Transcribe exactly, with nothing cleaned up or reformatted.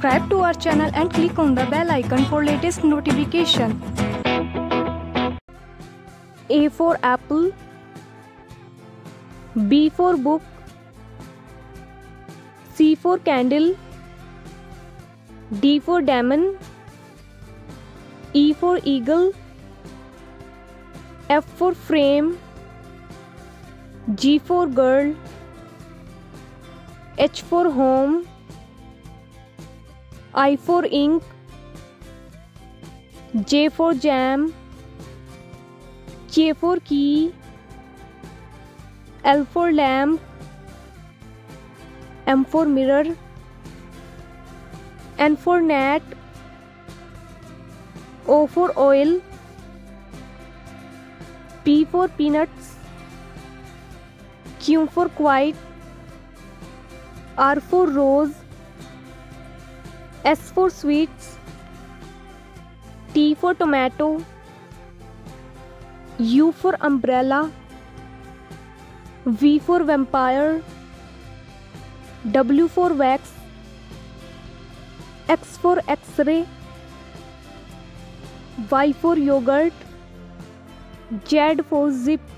subscribe to our channel and click on the bell icon for latest notification. A for apple. B for book. C for candle. D for diamond. E for eagle. F for frame. G for girl. H for home. I for ink. J for jam. K for key. L for lamp. M for mirror. N for net. O for oil. P for peanuts. Q for quiet. R for rose. S for sweets. T for tomato. U for umbrella. V for vampire. W for wax. X for X-ray. Y for yogurt. Z for zip.